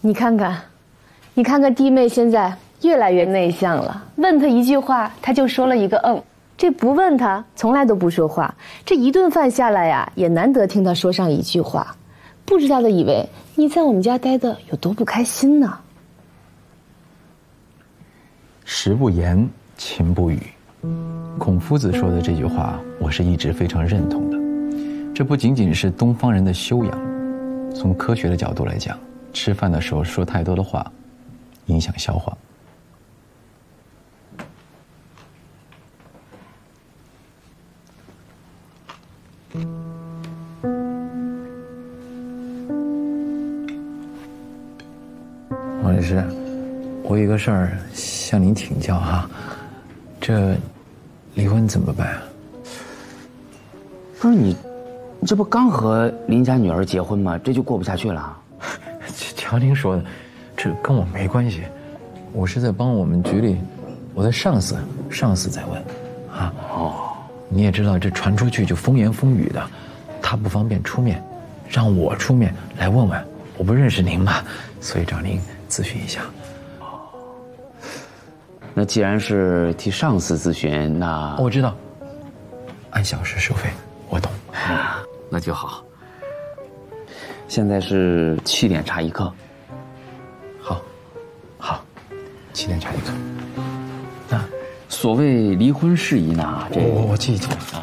你看看，你看看弟妹现在越来越内向了，问她一句话，她就说了一个嗯。这不问她，从来都不说话。这一顿饭下来呀，也难得听她说上一句话。不知道的以为你在我们家待的有多不开心呢？ 食不言，寝不语。孔夫子说的这句话，我是一直非常认同的。这不仅仅是东方人的修养，从科学的角度来讲，吃饭的时候说太多的话，影响消化。王律师，我有一个事儿向您请教哈，这离婚怎么办啊？ 不是你这不刚和邻家女儿结婚吗？这就过不下去了？ 瞧您说的，这跟我没关系，我是在帮我们局里我的上司在问，啊哦，你也知道这传出去就风言风语的，他不方便出面，让我出面来问问，我不认识您嘛，所以找您咨询一下。 那既然是替上司咨询，那我知道，按小时收费，我懂。 那就好。现在是7点茶一刻。好 7点茶一刻。 那所谓离婚事宜呢，这我记一记啊。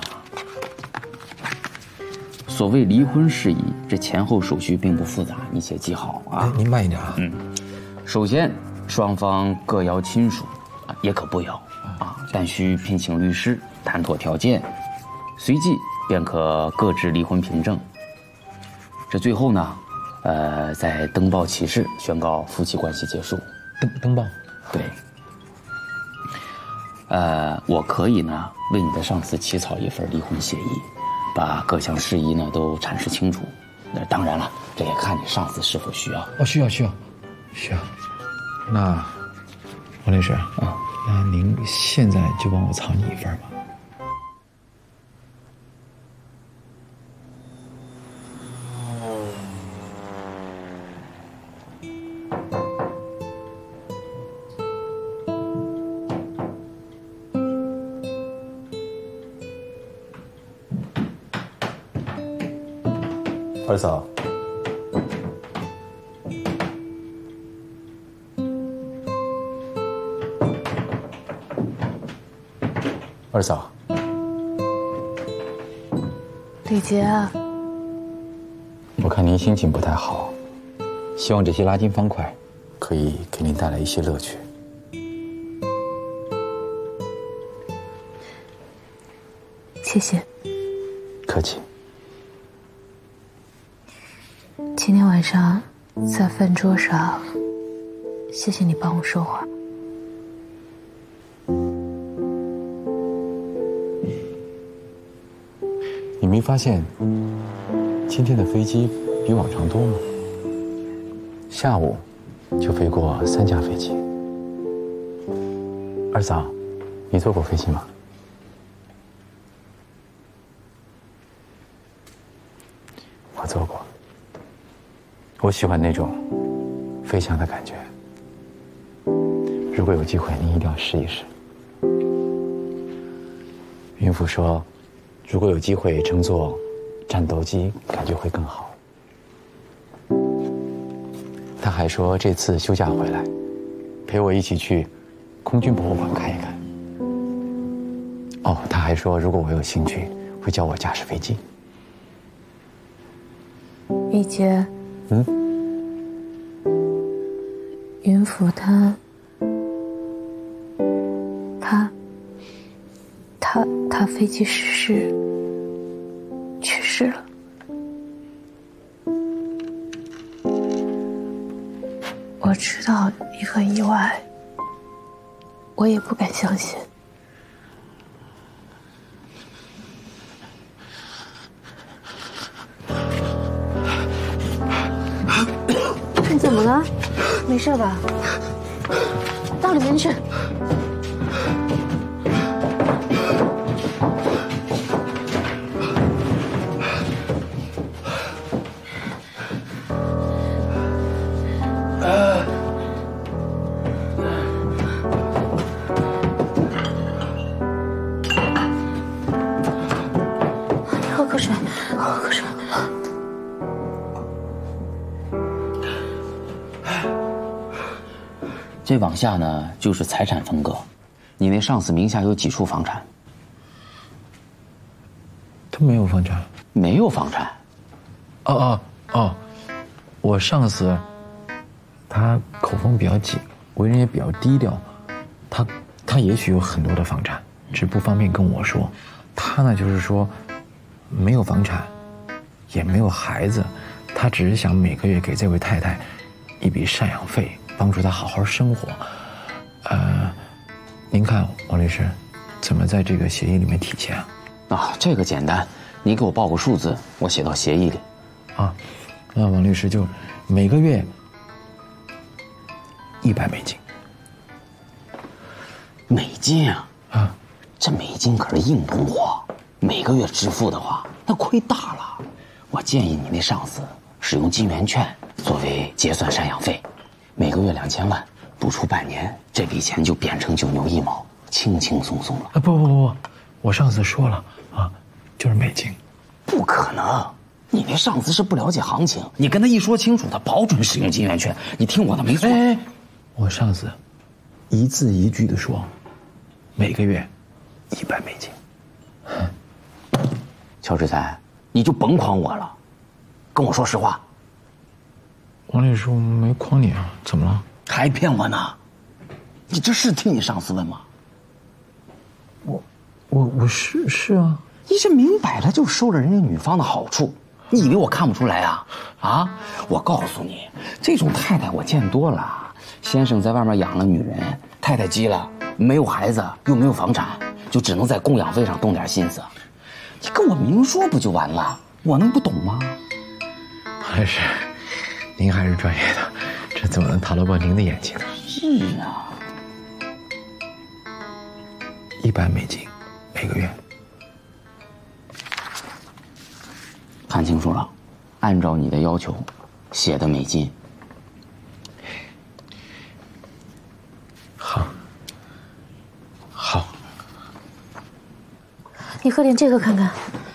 所谓离婚事宜，这前后手续并不复杂，你且记好啊。 您慢一点啊。 首先，双方各邀亲属，也可不邀啊，但需聘请律师谈妥条件，随即便可各执离婚凭证。这最后呢，再登报启事，宣告夫妻关系结束。 登报？ 对。我可以呢为你的上司起草一份离婚协议，把各项事宜呢都阐释清楚。那当然了，这也看你上司是否需要。 哦，需要。那王律师啊，那您现在就帮我草拟一份吧。二嫂，二嫂， 李杰啊， 我看您心情不太好，希望这些拉筋方块可以给您带来一些乐趣。 谢谢。 客气。 今天晚上在饭桌上，谢谢你帮我说话。 你没发现今天的飞机比往常多吗？下午就飞过3架飞机。二嫂，你坐过飞机吗？我坐过。我喜欢那种飞翔的感觉。如果有机会，您一定要试一试。孕妇说，如果有机会乘坐战斗机，感觉会更好。她还说，这次休假回来，陪我一起去空军博物馆看一看。哦，她还说，如果我有兴趣，会教我驾驶飞机。 李杰。云甫他飞机失事去世了。我知道你很意外，我也不敢相信。你怎么了？没事吧？到里面去。 这往下呢就是财产分割。你那上司名下有几处房产？ 他没有房产。 没有房产。 哦，我上司，他口风比较紧，为人也比较低调，他也许有很多的房产，只不方便跟我说。他呢就是说，没有房产，也没有孩子，他只是想每个月给这位太太一笔赡养费，帮助她好好生活。您看王律师，怎么在这个协议里面体现啊？ 啊，这个简单，你给我报个数字，我写到协议里。啊， 那王律师就每个月100美金。 美金啊？ 啊， 这美金可是硬通货，每个月支付的话，那亏大了。我建议你那上司使用金圆券作为结算赡养费，每个月2000万，赌出半年，这笔钱就变成9牛1毛，轻轻松松了。 不，我上次说了啊，就是美金。 不可能，你那上司是不了解行情，你跟他一说清楚，他保准使用金圆券。你听我的没错。 我上司一字一句的说，每个月100美金。 乔志才，你就甭诓我了，跟我说实话。 王律师，我没诓你啊，怎么了？ 还骗我呢？你这是替你上司问吗？ 我是啊。 你这明摆了就收了人家女方的好处，你以为我看不出来啊？啊！我告诉你，这种太太我见多了。先生在外面养了女人，太太急了，没有孩子又没有房产，就只能在供养费上动点心思。你跟我明说不就完了？我能不懂吗？ 还是，您还是专业的，这怎么能逃得过您的眼睛呢？ 是啊 ，100美金，每个月。 看清楚了，按照你的要求写的美金。 好。 你喝点这个看看。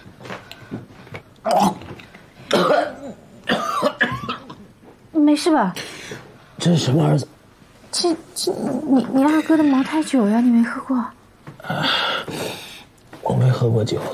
没事吧？ 这是什么儿子？ 这你二哥的茅台酒呀，你没喝过？ 我没喝过酒。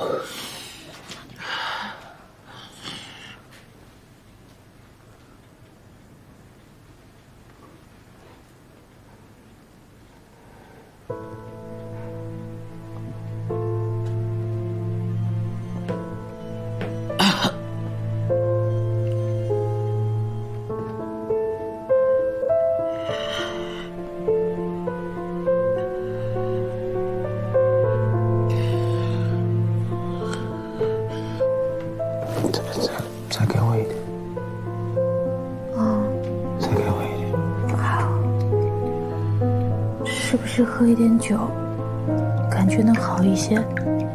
再给我一点。再给我一点。 好。是不是喝一点酒，感觉能好一些？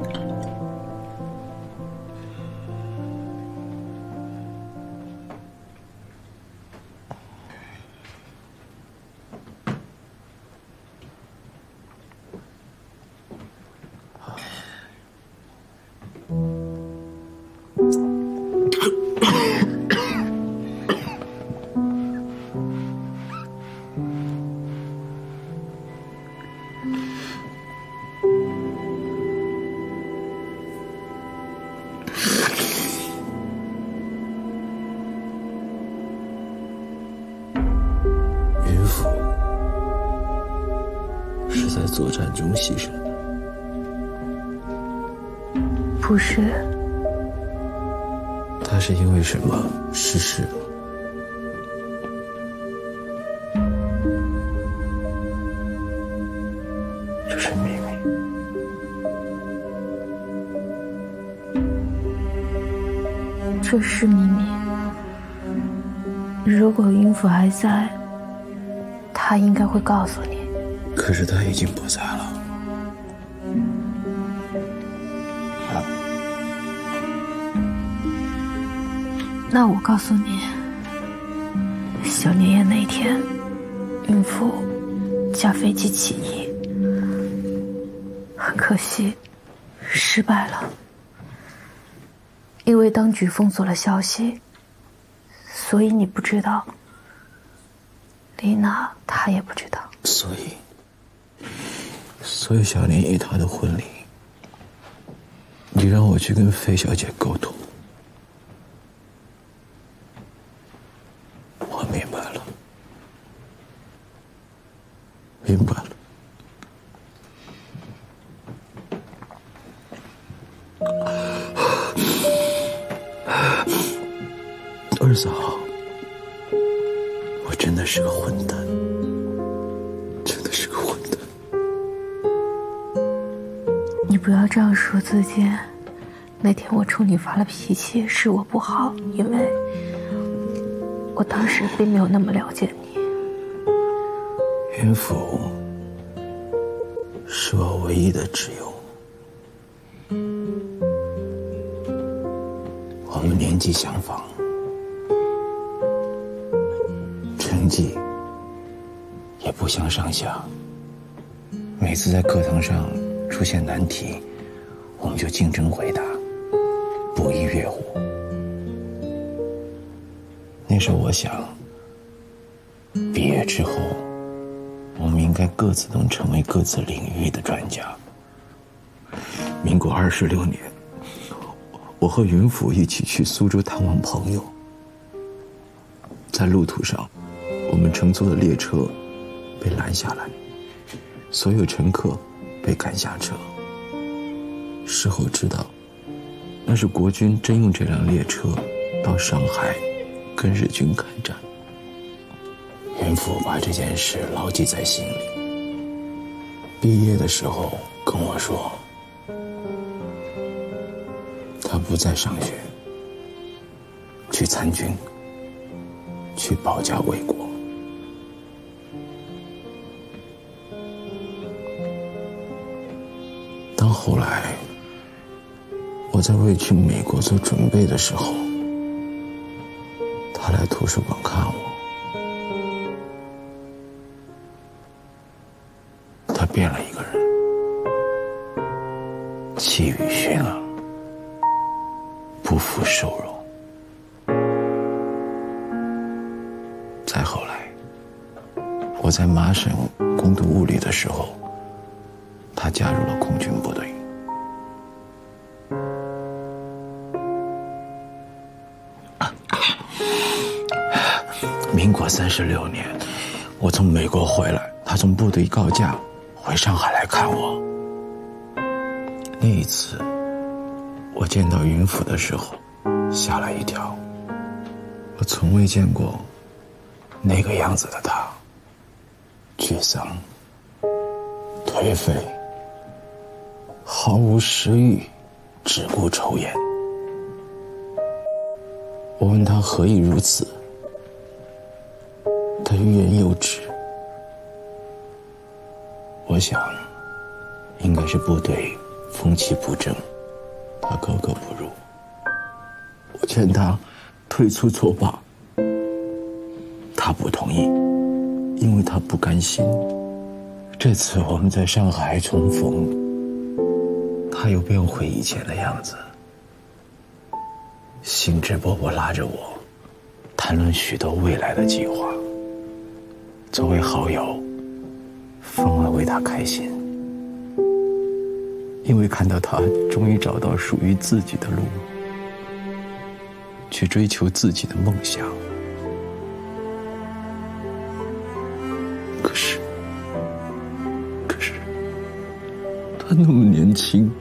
在作战中牺牲的？ 不是。 他是因为什么逝世的？这是秘密。 这是秘密。如果孕妇还在，他应该会告诉你。 可是他已经不在了。 那我告诉你，小年夜那一天，孕妇驾飞机起义，很可惜，失败了。因为当局封锁了消息，所以你不知道。 丽娜她也不知道。 所以小林姨她的婚礼，你让我去跟费小姐沟通。我明白了，明白了。二嫂，我真的是个混蛋，真的是个混蛋。 你不要这样说自己。那天我冲你发了脾气，是我不好，因为我当时并没有那么了解你。 云府是我唯一的挚友，我们年纪相仿，成绩也不相上下。每次在课堂上出现难题，我们就竞争回答，不亦乐乎。那时候我想，毕业之后我们应该各自能成为各自领域的专家。民国26年，我和云府一起去苏州探望朋友，在路途上，我们乘坐的列车被拦下来，所有乘客被赶下车。事后知道，那是国军真用这辆列车到上海跟日军开战。云府把这件事牢记在心里。毕业的时候跟我说，他不再上学，去参军，去保家卫国。当后来我在为去美国做准备的时候，他来图书馆看我，他变了一个人，气宇轩昂，不复瘦弱。再后来，我在麻省攻读物理的时候，他加入了空军部队。民国36年，我从美国回来，他从部队告假回上海来看我。那一次，我见到云府的时候，吓了一跳。我从未见过那个样子的他，沮丧、颓废，毫无食欲，只顾抽烟。我问他何以如此，他欲言又止。我想，应该是部队风气不正，他格格不入。我劝他退出作罢，他不同意，因为他不甘心。这次我们在上海重逢，他又变回以前的样子，兴致勃勃拉着我谈论许多未来的计划。作为好友，分外为他开心，因为看到他终于找到属于自己的路，去追求自己的梦想。可是他那么年轻。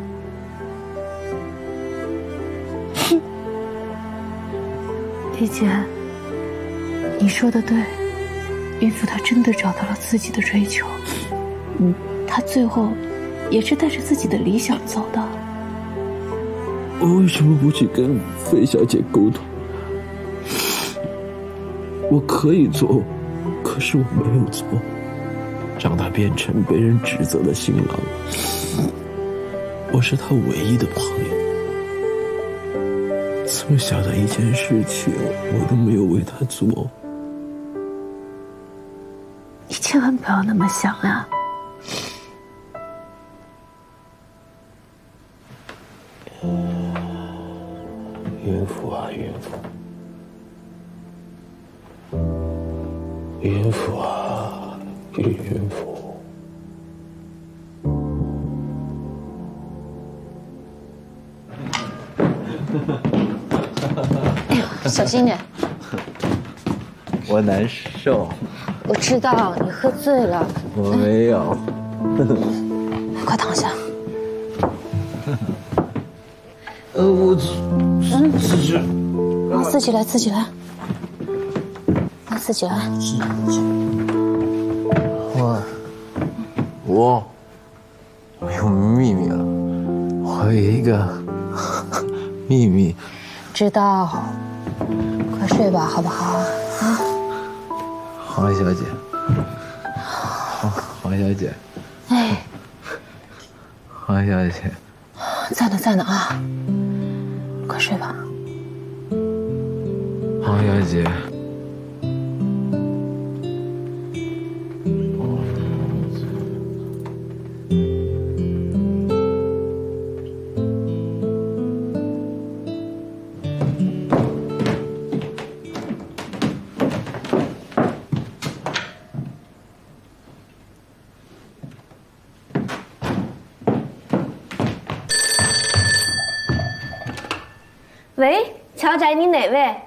李姐，你说的对，孕妇她真的找到了自己的追求，她最后也是带着自己的理想走的。 我为什么不去跟费小姐沟通？我可以做，可是我没有做，让她变成被人指责的新郎。我是她唯一的朋友，这么小的一件事情，我都没有为她做。 你千万不要那么想呀。 孕妇啊，孕妇， 音符啊，音符。 哎呦，小心点！ 我难受。 我知道你喝醉了。 我没有。 快躺下。 我自己。 自己来，自己来。来，自己来。 我有秘密了。我有一个秘密。 知道。快睡吧，好不好？啊。 黄小姐。黄小姐。 哎。 黄小姐。 在呢，在呢啊！快睡吧。 黄小姐。 喂，乔宅，你哪位？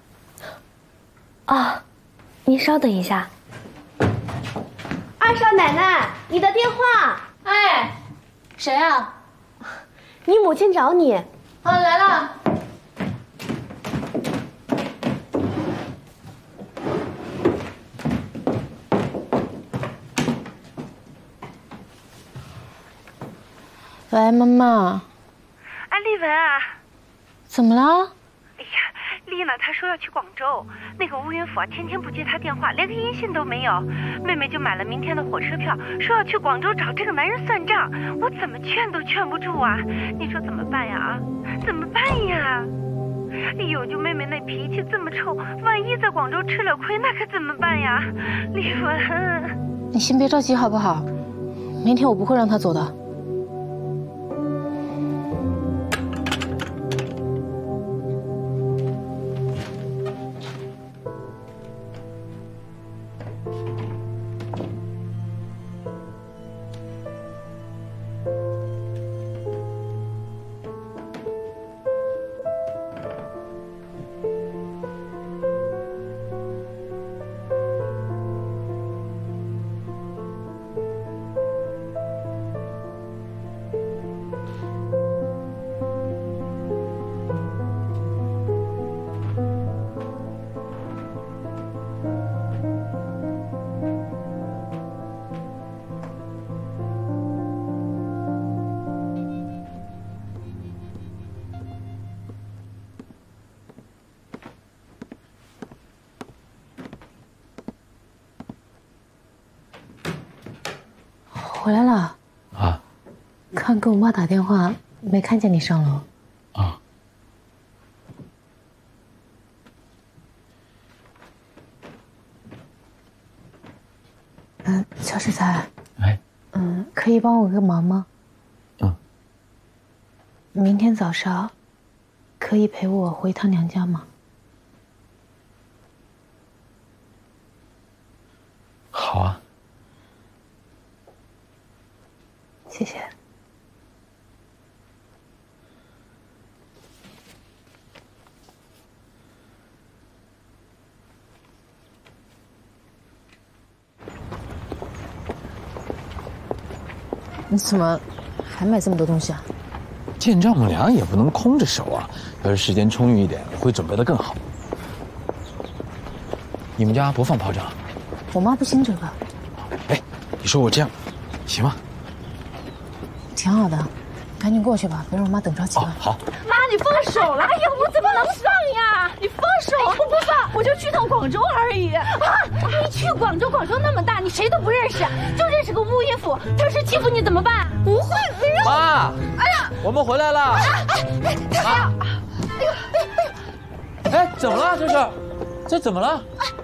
啊，您稍等一下。二少奶奶，你的电话。 哎，谁啊？ 你母亲找你。 啊，来了。 喂，妈妈。 哎，丽文啊。 怎么了？ 哎呀，丽呢？她说要去广州，那个吴云甫啊，天天不接她电话，连个音信都没有。妹妹就买了明天的火车票，说要去广州找这个男人算账。我怎么劝都劝不住啊！你说怎么办呀？啊，怎么办呀？哎呦，就妹妹那脾气这么臭，万一在广州吃了亏，那可怎么办呀？丽文， 你先别着急好不好？明天我不会让他走的。回来了啊！ 刚给我妈打电话，没看见你上楼啊。 乔世才， 哎， 可以帮我个忙吗？ 嗯。 明天早上，可以陪我回趟娘家吗？ 好啊。 谢谢。你怎么还买这么多东西啊？ 见丈母娘也不能空着手啊，要是时间充裕一点，会准备得更好。你们家不放炮仗？ 我妈不信这个。 哎，你说我这样，行吗？ 挺好的，赶紧过去吧，别让我妈等着急了。 好。 妈，你放手了！哎呀，我怎么能放呀？你放手！我不放，我就去趟广州而已。啊，你去广州，广州那么大，你谁都不认识，就认识个吴音甫，他要是欺负你怎么办？不会，没人。 妈， 哎呀， 我们回来了。妈，哎，怎么了？这怎么了？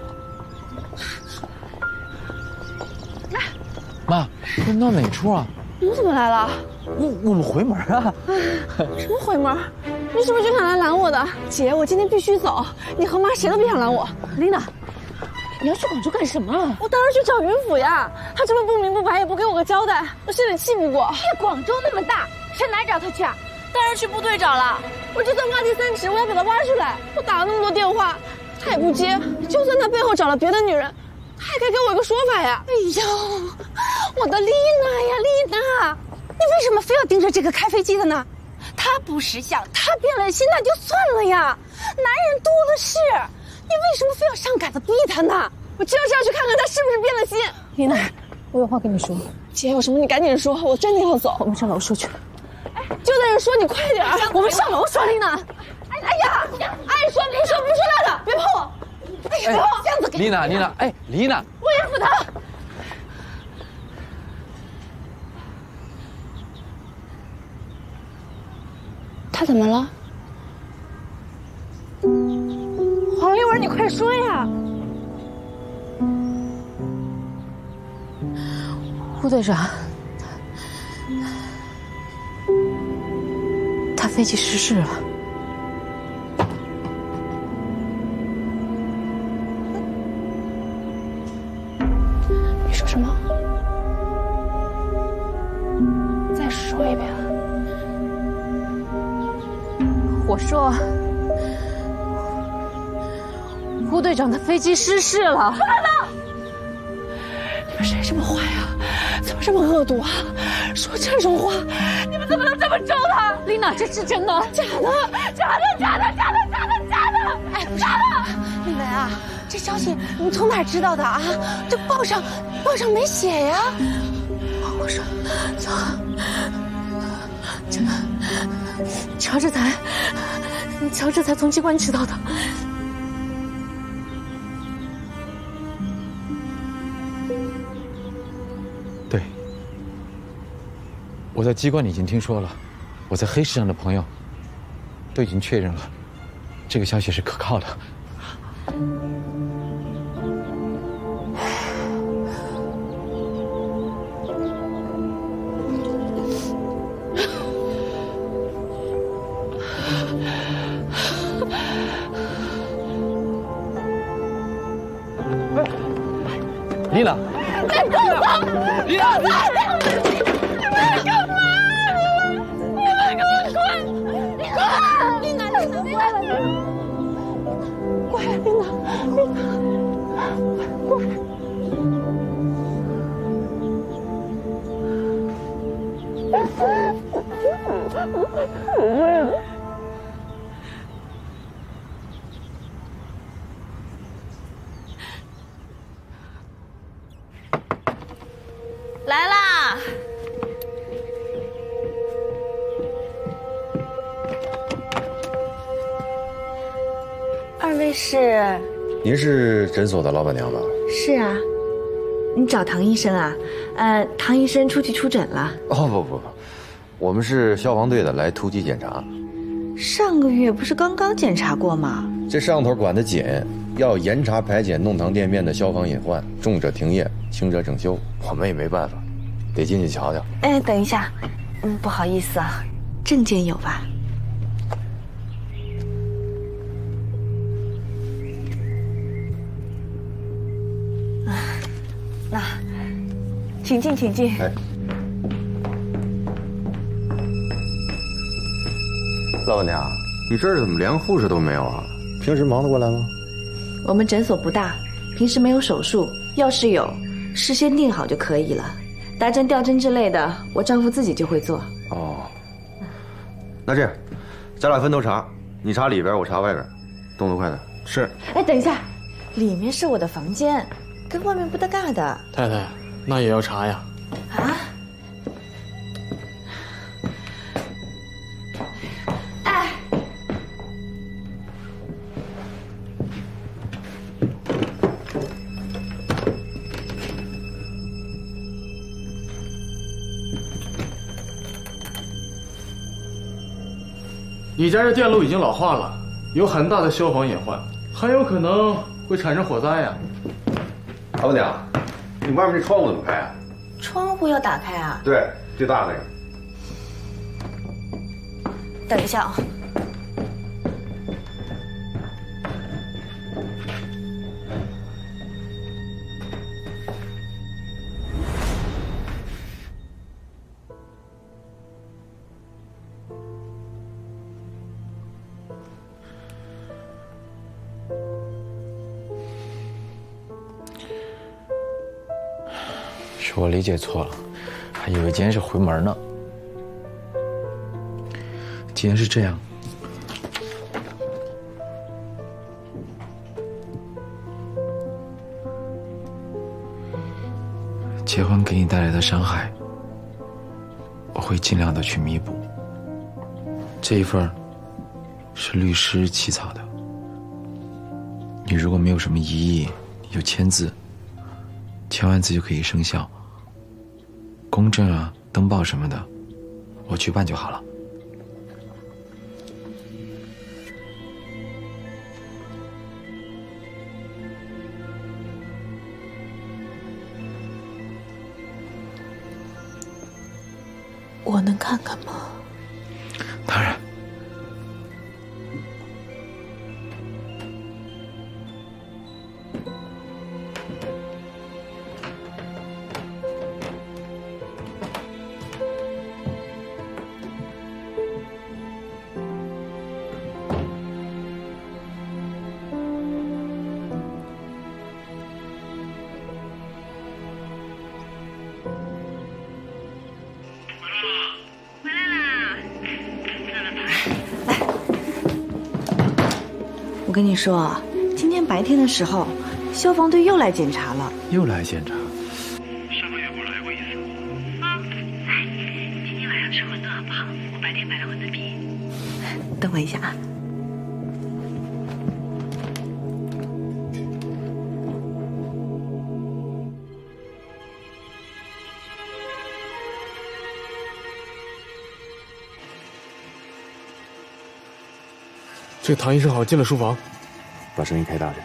妈，这闹哪出啊？ 你怎么来了？ 我们回门啊！ 什么回门？你是不是就想来拦我的？姐，我今天必须走，你和妈谁都别想拦我。 琳娜， 你要去广州干什么？ 我当然去找云府呀，他这么不明不白，也不给我个交代，我心里气不过。 广州那么大，上哪找他去啊？ 当然去部队找了。我就算挖地3尺，我要把他挖出来。我打了那么多电话，他也不接。就算他背后找了别的女人，他也该给我一个说法呀。 哎呦，我的丽娜呀，丽娜，你为什么非要盯着这个开飞机的呢？他不识相，他变了心那就算了呀，男人多的是，你为什么非要上赶着逼他呢？ 我就是要去看看他是不是变了心。 丽娜，我有话跟你说。 姐，有什么你赶紧说，我真的要走。 我们上楼说去。 就在这说，你快点。 我们上楼说，丽娜。 哎呀，爱说不说那个，别碰我。 哎呀，这样子给丽娜，哎，丽娜， 我也扶他。 他怎么了？黄丽文，你快说呀！ 胡队长，他飞机失事了。 你说什么？再说一遍。 我说，胡队长的飞机失事了。 不可能！你们谁这么坏啊？怎么这么恶毒啊？说这种话，你们怎么能这么咒他？ 丽娜，这是真的？ 假的！哎，不是， 丽文啊，这消息你从哪儿知道的啊？这报上没写呀。 我说，乔治才从机关知道的。 对，我在机关里已经听说了，我在黑市上的朋友都已经确认了，这个消息是可靠的。丽娜， 你给我走！ 丽娜， 你们干嘛？你们给我滚！你滚！ 丽娜，乖了， 乖，丽娜，乖。 来啦！二位是？ 您是诊所的老板娘吧？ 是啊，你找唐医生啊？唐医生出去出诊了。 哦不，我们是消防队的，来突击检查。 上个月不是刚刚检查过吗？ 这上头管得紧，要严查排检弄堂店面的消防隐患，重者停业，轻者整修。我们也没办法，得进去瞧瞧。 哎，等一下，不好意思啊，证件有吧？那，请进，请进。 哎，老板娘，你这儿怎么连护士都没有啊？平时忙得过来吗？ 我们诊所不大，平时没有手术，要是有，事先定好就可以了。打针、吊针之类的，我丈夫自己就会做。 哦，那这样，咱俩分头查，你查里边，我查外边，动作快点。 是。 哎，等一下，里面是我的房间，跟外面不搭嘎的。 太太，那也要查呀？ 啊？哎， 你家这电路已经老化了，有很大的消防隐患，很有可能会产生火灾呀。 老板娘，你外面这窗户怎么开啊？ 窗户要打开啊？ 对，最大那个。 等一下啊。 是我理解错了，还以为今天是回门呢。既然是这样，结婚给你带来的伤害，我会尽量的去弥补。这一份是律师起草的，你如果没有什么异议，你就签字，签完字就可以生效。公证啊、登报什么的，我去办就好了。 我能看看吗？ 当然。 我跟你说啊，今天白天的时候，消防队又来检查了。 又来检查？ 上个月不是来过一次吗？ 啊，哎，今天晚上吃馄饨好不好？我白天买了馄饨皮。 等我一下啊。 这个唐医生好像进了书房， 把声音开大点。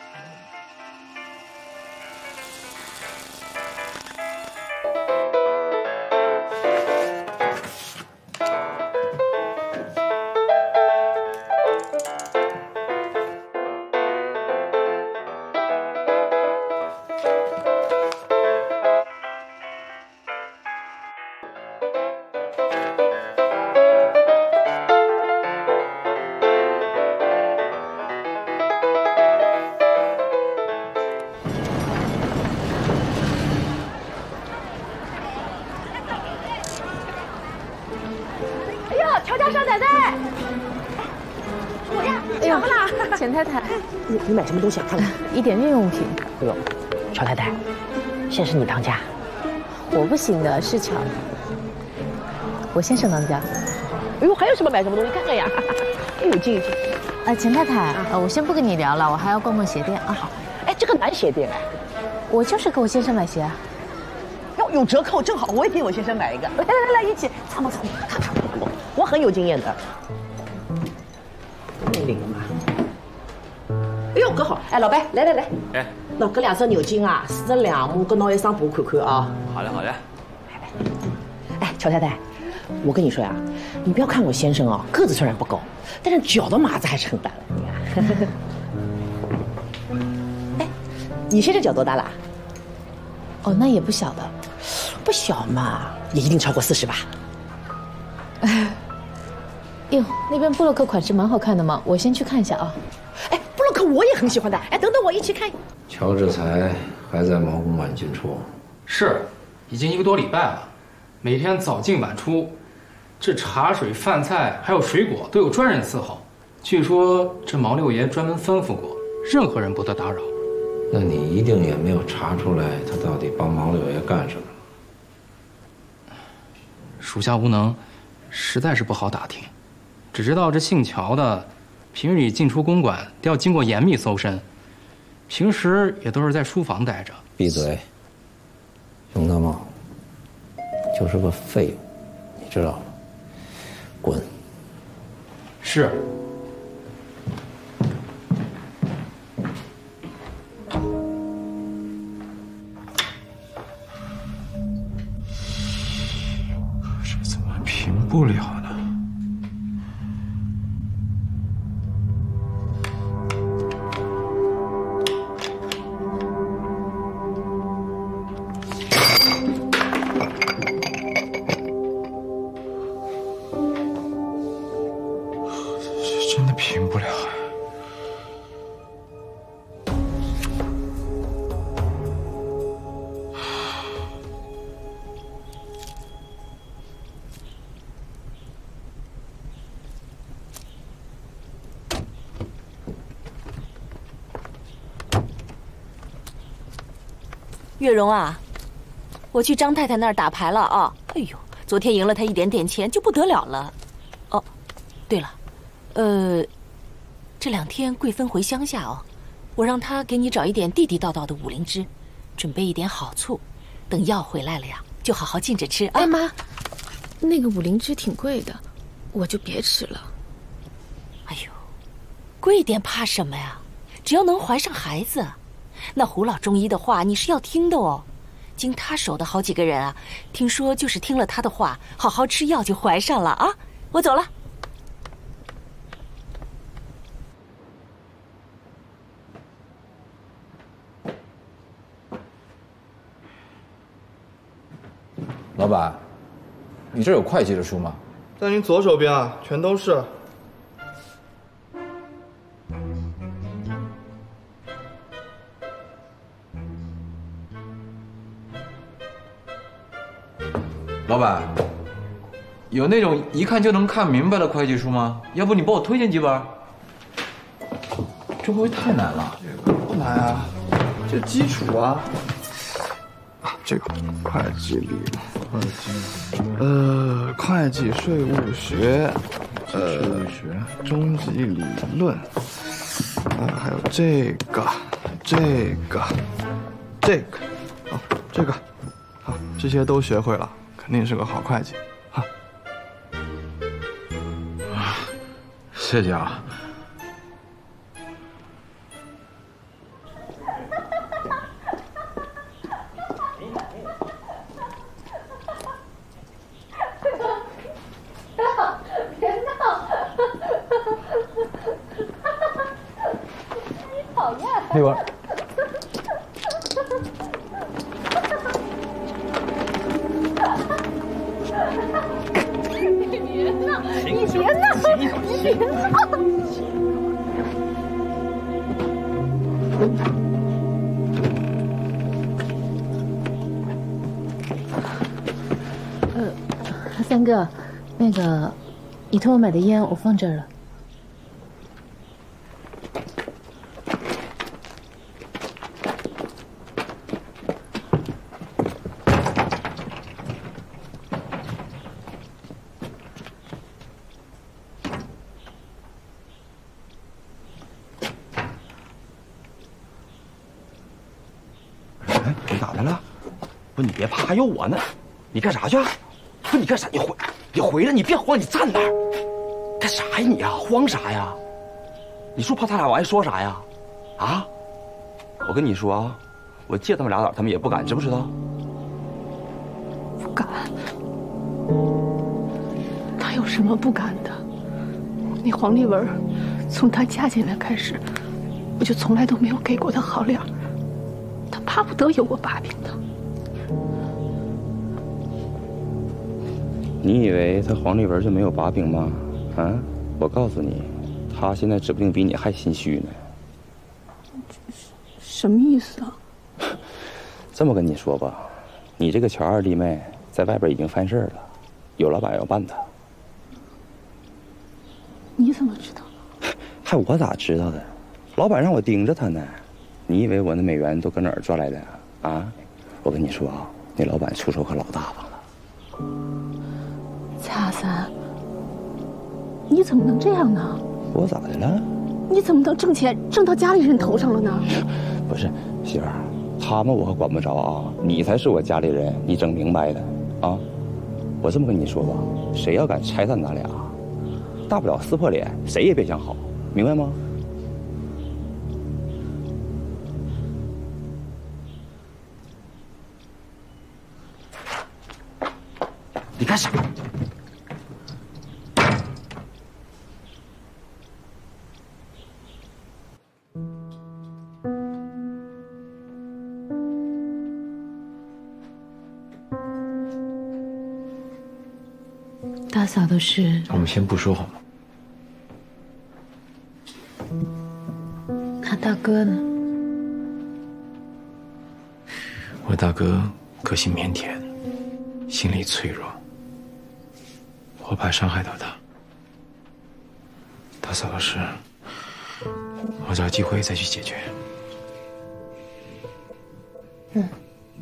钱太太， 你买什么东西啊？看看， 一点日用品。 哎呦，乔太太，现在是你当家。 我不行的，是乔。我先生当家。 哎呦，还有什么买什么东西？看看呀。哎呦，进。 钱太太，我先不跟你聊了，我还要逛逛鞋店啊。 好。哎，这个男鞋店哎。 我就是给我先生买鞋啊。 哟，有折扣，正好我也给我先生买一个。来，一起擦摸擦摸，看看我很有经验的。领了吗？哎呦，可好！哎，老白，来，哎，那搿两只牛筋啊，42码，搿拿一双布看看啊。 好嘞。 哎，乔太太，我跟你说呀，你不要看我先生啊，个子虽然不高，但是脚的码子还是很大的。你看，哎，你先生脚多大啦？ 哦，那也不小的。 不小嘛，也一定超过40吧。 哟，那边布洛克款式蛮好看的嘛，我先去看一下啊。 哎，布洛克我也很喜欢的。哎，等等我一起看。 乔治才还在忙工满进出， 是，已经1个多礼拜了，每天早进晚出，这茶水、饭菜还有水果都有专人伺候。据说这毛六爷专门吩咐过，任何人不得打扰。 那你一定也没有查出来他到底帮毛六爷干什么？ 属下无能，实在是不好打听。只知道这姓乔的，平日里进出公馆都要经过严密搜身，平时也都是在书房待着。 闭嘴，熊大茂就是个废物，你知道吗？滚！ 是。 这怎么平不了呢？真的平不了啊！ 月荣啊，我去张太太那儿打牌了啊！哎呦，昨天赢了她一点点钱，就不得了了。哦，对了，这2天贵芬回乡下哦，我让她给你找一点地地道道的5灵芝，准备一点好醋，等药回来了呀，就好好浸着吃啊。 哎妈，那个5灵芝挺贵的，我就别吃了。 哎呦，贵点怕什么呀？只要能怀上孩子。那胡老中医的话你是要听的哦，经他手的好几个人啊，听说就是听了他的话，好好吃药就怀上了啊。我走了。 老板，你这有会计的书吗？ 在您左手边啊，全都是。 老板，有那种一看就能看明白的会计书吗？要不你帮我推荐几本？这不会太难了？ 不难啊，这基础啊。这个会计理，会计税务学，终极理论，还有这个，哦，这个，好，这些都学会了。肯定是个好会计，哈！ 谢谢啊。 别闹！你讨厌！ 丽文。 你别闹！你别闹！ 三哥，那个，你托我买的烟我放这儿了。 不，你别怕，还有我呢。你干啥去？不，你干啥？你回来，你别慌，你站那儿，干啥呀你啊？慌啥呀？你说怕他俩我还说啥呀？啊？我跟你说啊，我借他们俩点，他们也不敢，知不知道？ 不敢。他有什么不敢的？那黄丽文，从她嫁进来开始，我就从来都没有给过她好脸。他巴不得有我把柄呢。 你以为他黄丽文就没有把柄吗？啊，我告诉你，他现在指不定比你还心虚呢。 什么意思啊？ 这么跟你说吧，你这个乔二弟妹在外边已经犯事了，有老板要办他。 你怎么知道？ 还我咋知道的？老板让我盯着他呢。你以为我那美元都搁哪儿赚来的啊？我跟你说啊，那老板出手可老大方了。 蔡阿三，你怎么能这样呢？ 我咋的了？ 你怎么能挣钱挣到家里人头上了呢？ 不是媳妇儿，他们我可管不着啊，你才是我家里人，你整明白的啊。我这么跟你说吧，谁要敢拆散咱俩，大不了撕破脸，谁也别想好，明白吗？ 你干啥？ 大嫂的事， 我们先不说好吗？ 那大哥呢？ 我大哥个性腼腆，心理脆弱，我怕伤害到他。大嫂的事，我找机会再去解决。 嗯，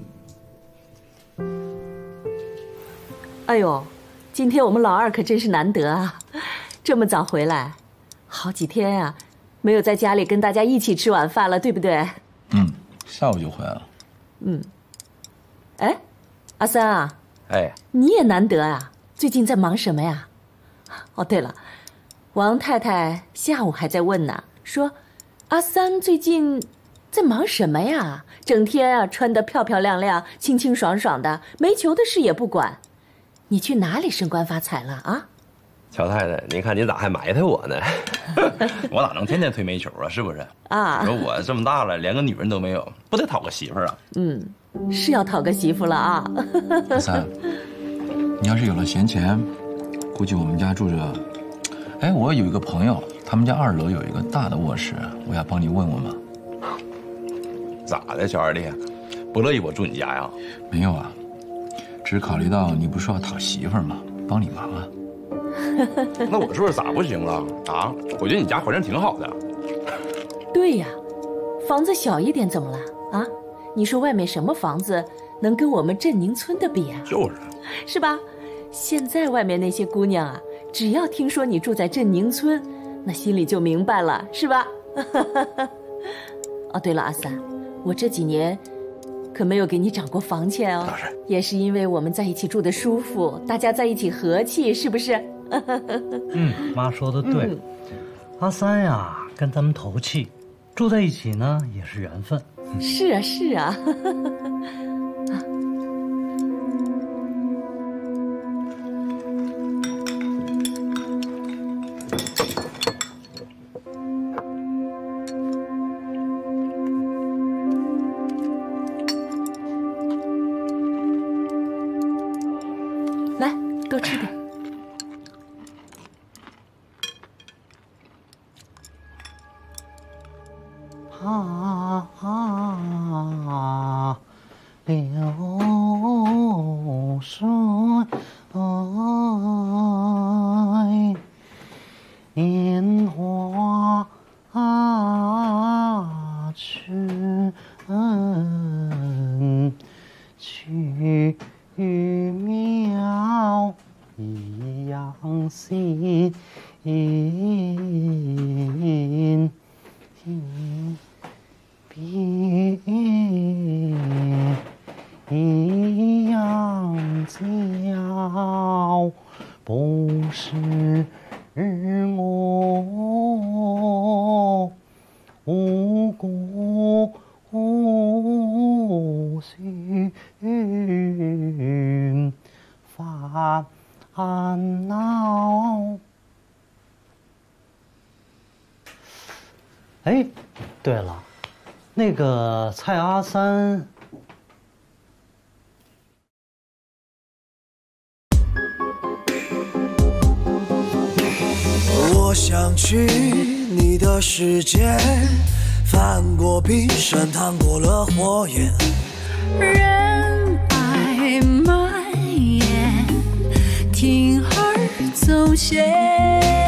哎呦，今天我们老二可真是难得啊，这么早回来，好几天呀，没有在家里跟大家一起吃晚饭了，对不对？ 下午就回来了。 哎，阿三啊， 哎， 你也难得啊，最近在忙什么呀？哦，对了，王太太下午还在问呢，说阿三最近在忙什么呀？整天啊穿得漂漂亮亮、清清爽爽的，煤球的事也不管。你去哪里升官发财了啊？ 乔太太，您看您咋还埋汰我呢？我哪能天天推煤球啊？是不是？ 啊， 你说我这么大了，连个女人都没有，不得讨个媳妇儿啊？ 是要讨个媳妇了啊。 阿三，你要是有了闲钱，估计我们家住着。哎，我有一个朋友，他们家2楼有一个大的卧室，我要帮你问问嘛。 咋的，乔二弟，不乐意我住你家呀？ 没有啊，只是考虑到你不是要讨媳妇儿吗？帮你忙啊。 那我住这咋不行了啊？我觉得你家环境挺好的。 对呀，房子小一点怎么了啊？你说外面什么房子能跟我们镇宁村的比啊？ 就是， 是吧？现在外面那些姑娘啊，只要听说你住在镇宁村，那心里就明白了，是吧？哦，对了，阿三，我这几年可没有给你涨过房钱哦，也是因为我们在一起住的舒服，大家在一起和气，是不是？ 妈说的对，阿三呀，跟咱们投契，住在一起呢也是缘分。 是啊，是啊。来，多吃点。 流水年华去渺一样心一样叫不是我无故寻烦恼。哎，对了，那个蔡阿三。 我想去你的世界，翻过冰山，趟过了火焰， 人海蔓延，铤而走险。